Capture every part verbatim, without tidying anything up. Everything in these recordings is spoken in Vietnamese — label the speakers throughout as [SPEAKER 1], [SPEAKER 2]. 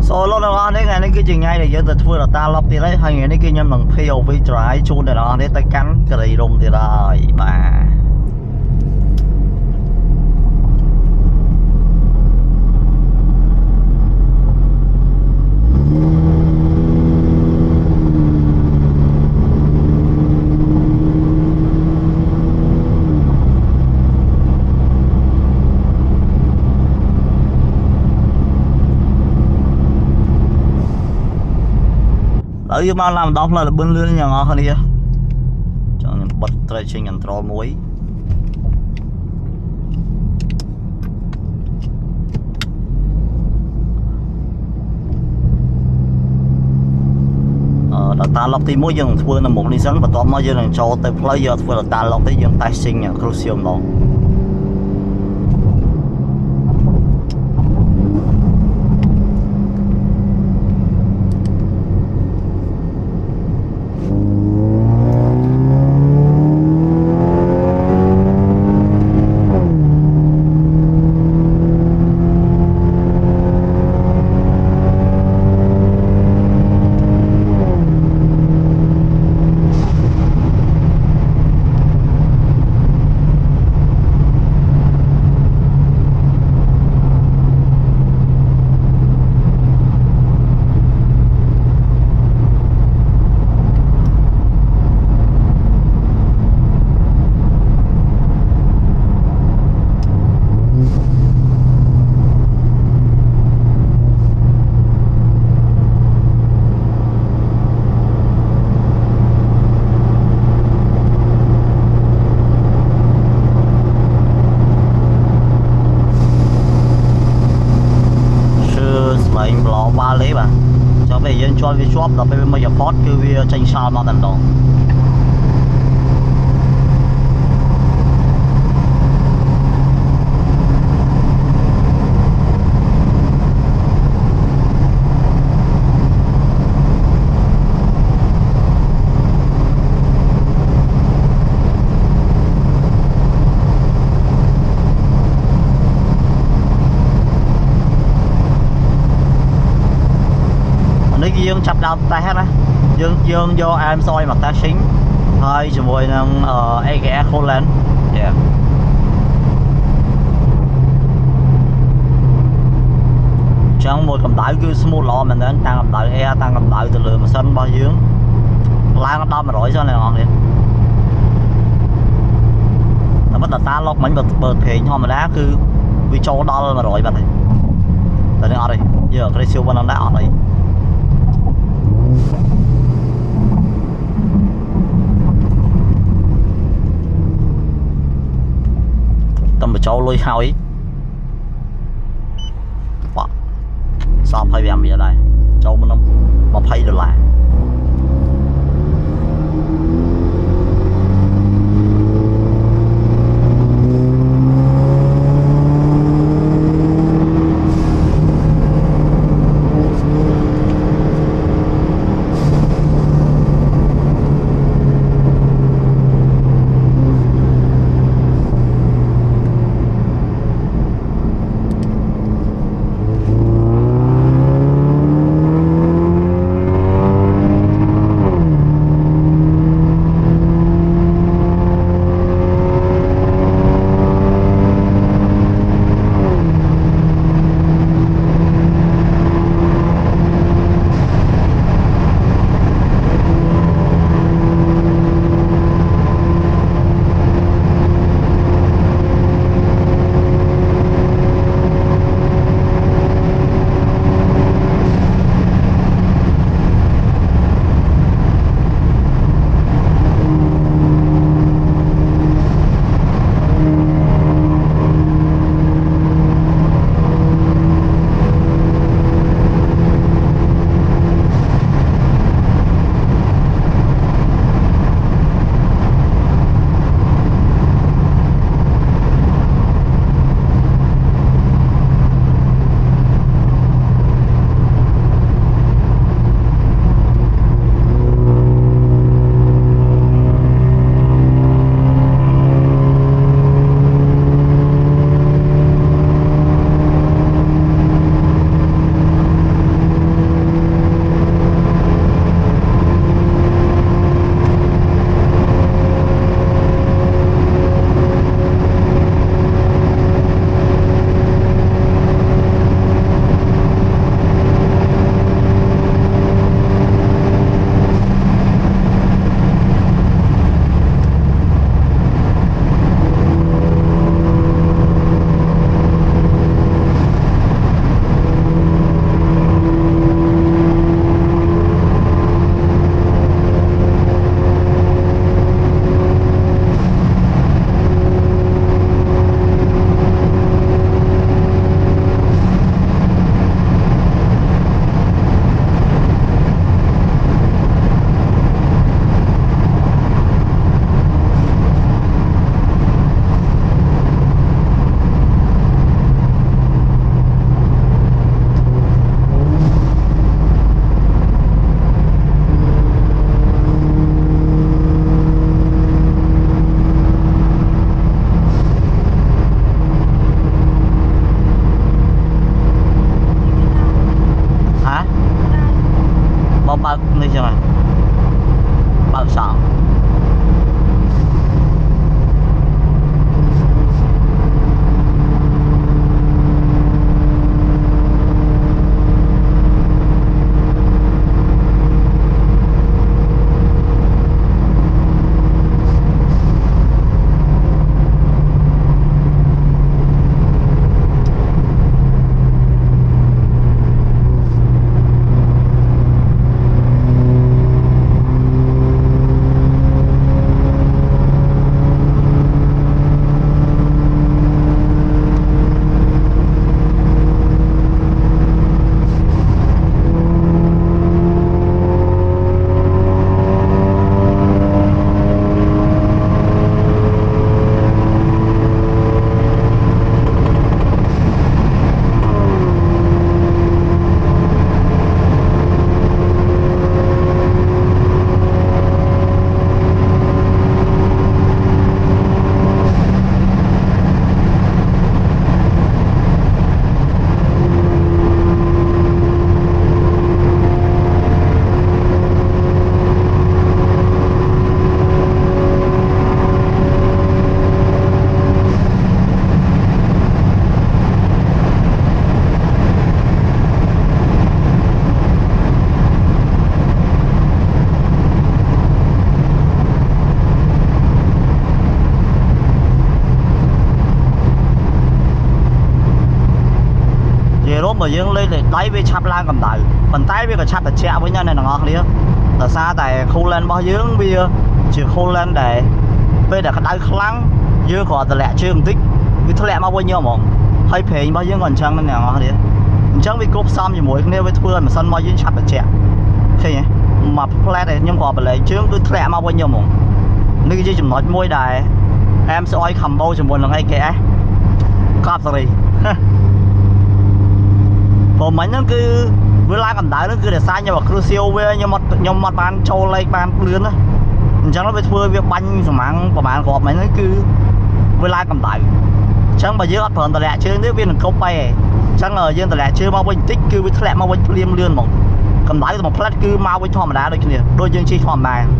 [SPEAKER 1] solo nó đấy ngày nay cái chuyện ngay này giờ từ là ta lọc thì đấy hai ngày nay kia nhâm bằng pê ô vê trái chôn để nó đấy tay cắn cái này rồng thì rồi bà ở dưới bao làm đó là bên lươn nhà ngõ hơn đi cho nên bật tray trên ngành trò muối ờ là ta lọc thì mỗi dòng thua là một đi sẵn và toàn mỗi dòng cho tới player thua là ta lọc tới dòng tay sinh nhà crucial đó ba lấy bà cho về dân cho về shop là bây giờ Ford cứ về tranh sao mà tận đó dương chập đầu tay hết á dương dương vô em soi mặt ta xính hơi cho mùi năng ở ai ghé khô lên yeah. Chẳng một cầm đáy cứ smooth lo mình đến tăng cầm đáy e tăng cầm đáy từ lửa mà sân bao dương lai nó đau mà rỗi cho này ngon đi nó bắt đầu ta lọc bánh bật bật thì nhưng mà đá cứ vì cho đau mà rỗi bật này tại đây ở đây giờ cái siêu văn đã ở đây tâm mà cho lôi hao ý wow. Sao phải làm gì ở đây cho mình không mà phải được lại mà dương lên để lấy với chắp lan cầm đại phần tay với cái chắp là chẹo với nhau này là ngon đi là xa tại khu lên bao dương bây giờ chỉ khu lên để bây giờ cái đáy khăn dương khỏi từ lẹ chưa tích vì thôi lẹ mà bao nhiêu mỏng hay phê bao dương còn chăng nên là ngon đi chẳng vì cốp xong thì mỗi nếu với thưa mà sân bao dương chắp là chẹo khi mà flat này nhưng còn lại chứ cứ lẹ mà bao nhiêu mỏng nếu như chúng nói môi đài em sẽ oi khẩm bầu cho một lần ngay kẻ cọp rồi còn mấy nó cứ với lá cầm đá nó cứ để sai nhưng mà crucial với nhưng mà nhưng mà ban châu lấy ban lươn á chẳng nó phải thưa việc banh rồi mang của bạn gọt mấy nó cứ với lá cầm đá chẳng mà dưới ấp phần tờ lẹ chứ nếu viên công bay chẳng ở dương tờ lẹ chưa mau bình tích cứ với lẹ mau bình liêm lươn một cầm đá một flat cứ mau với thòm đá đây kìa đôi dương chi thòm đá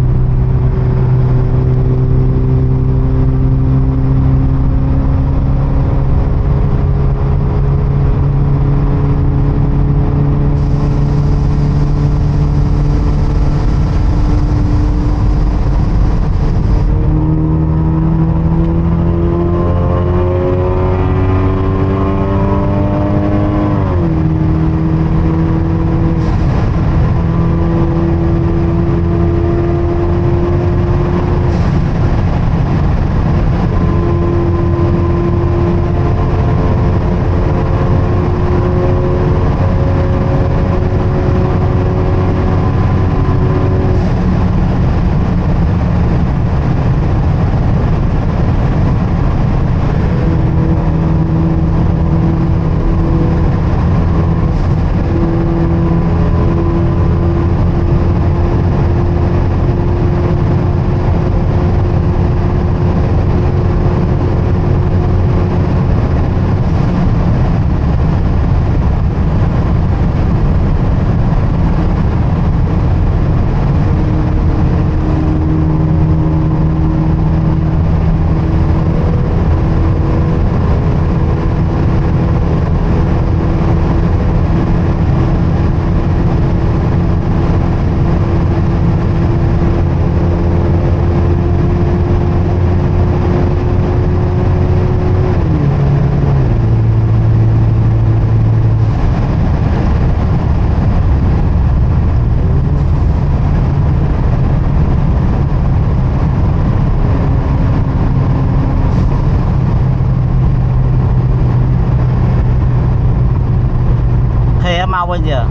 [SPEAKER 1] bây giờ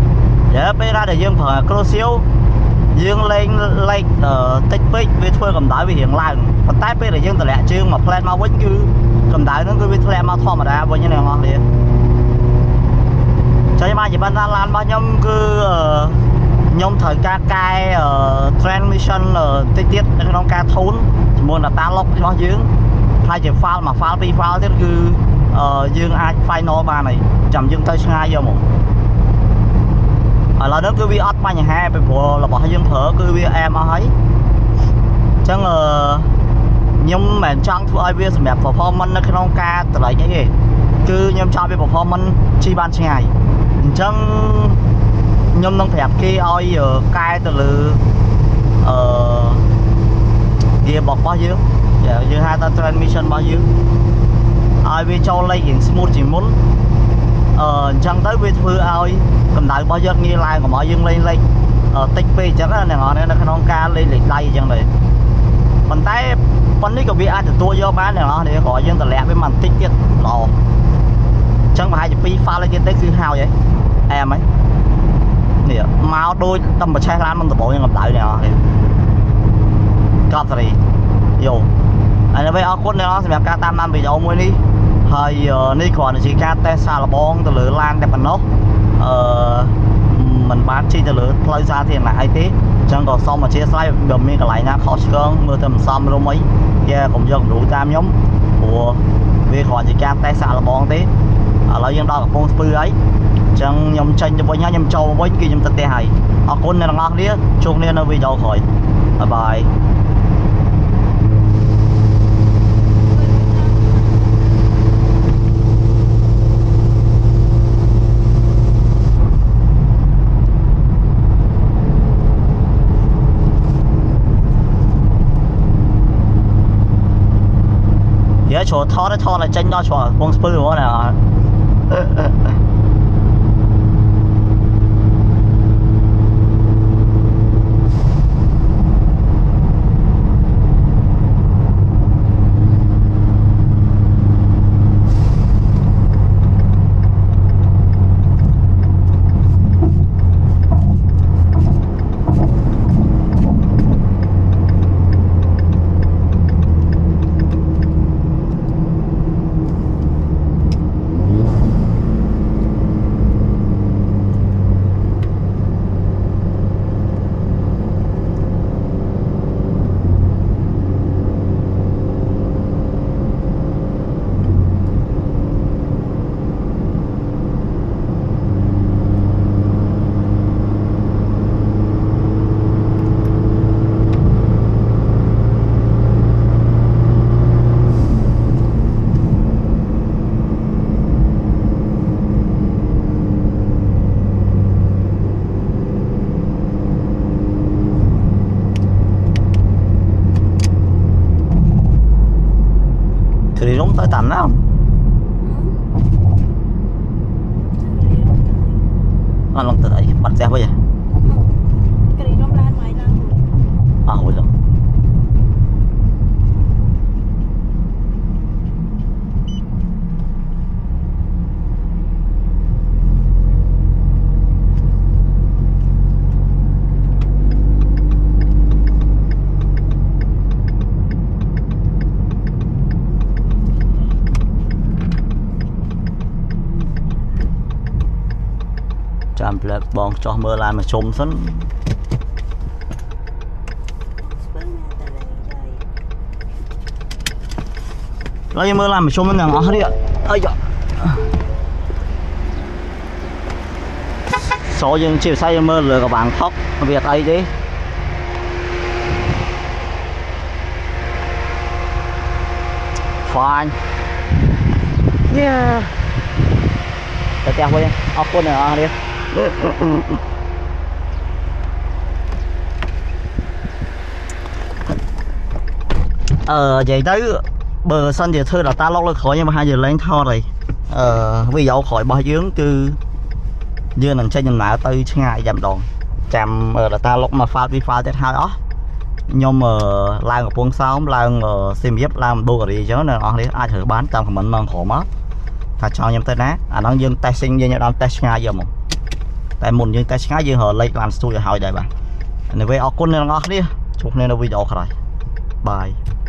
[SPEAKER 1] giờ bây ra để dương phải crucial dương lên lên ở tích tích với thuê cầm đáy vì hiện lại còn tay bây để dương từ lẹ chương mà plan mau vẫn cứ cầm đáy nó cứ với thuê mau thò mà ra với như này ngon liền cho mà chỉ ban ra lan bao nhiêu cứ nhôm thời ca cai ở transmission ở tiết tiết trong ca thốn chỉ muốn là ta lọc cho dương hai chỉ pha mà pha đi pha thế cứ dương ai final ba này chậm dương tới ngay giờ một là nó cứ vi ớt ba nhà hai bị bộ là bỏ hai dương thở cứ vi em ấy chẳng là nhưng mà trong thu ai vi sẽ đẹp performance nó không ca từ lại cái gì cứ nhưng cho bị performance chi ban ngày chẳng nhưng nó đẹp kia oi ở cai từ lử ờ kia bọc bao nhiêu giờ như hai ta transmission bao nhiêu ai vi cho lấy hiện smooth chỉ muốn ờ chẳng tới vi thư ai cầm đại bao giờ nghe lại của mọi dương lên lên ở tích pi chắc là này họ nên nó không ca lên lịch đây chẳng này còn tay con đi còn bị ai từ tôi vô bán này họ để gọi dương từ lẹ với màn tích tiết lò chẳng phải chỉ pi pha lên trên tới cứ hao vậy em ấy nè máu đôi tâm mà chạy lan mình từ bộ nhưng gặp lại này họ cọp gì vô anh bây giờ con này nó sẽ ca tam năm bị dầu mới đi hơi đi còn chỉ ca té xa là bong từ lửa lan đẹp nó ờ mình bán chi từ lửa lấy ra thì là ai tí chẳng còn xong mà chia sẻ đầm miếng cái lại nha khó hơn mưa thầm xong luôn mấy yeah cũng dần đủ tam nhóm của vì còn chỉ ca té xa là bong tí ở lấy dân đó là con spư ấy chẳng nhầm tranh cho với nhau nhầm trâu với kia nhầm tật tè hay ở con này là ngon đi chung nên nó video khỏi bye bye chỗ thò đấy thò là tranh đó chỗ con spư quá nè đi đúng tới tầm đó không anh lòng tự ấy bật xe bây giờ à hồi rồi chạm lại bong cho mưa lan mà trôm sẵn lấy mưa lan mà trôm nó ngỏ đi ạ ơi dạ số dân chiều say mưa lừa các bạn khóc việc ấy đi fine yeah để theo quay ốc con này đi ờ vậy tới bờ sân thì thôi là ta lóc lên khỏi nhưng mà hai giờ lên thò rồi ờ ví dụ khỏi bao dưỡng cứ như là chơi nhìn lại tới ngày giảm đòn chạm là ta lóc mà pha đi pha tới hai đó nhưng mà làm ở quân sáu làm ở xem giúp làm đua gì chứ nên ông đi ai thử bán trong mình mang khổ mất ta cho nhầm tới nát à nó dương tay sinh như nhau đang test ngay giờ một tại muốn dương test ngay dương họ lấy làm studio hỏi đây bạn này với ở con này nó đi chụp nên nó video rồi bye.